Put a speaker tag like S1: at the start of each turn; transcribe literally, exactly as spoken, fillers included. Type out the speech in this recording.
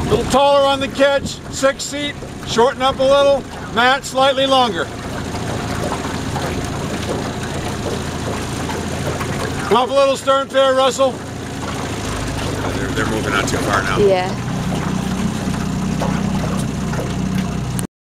S1: A little taller on the catch, six seat, shorten up a little, Matt slightly longer. Come up a little stern fair, Russell.
S2: They're, they're moving not too far now.
S3: Yeah.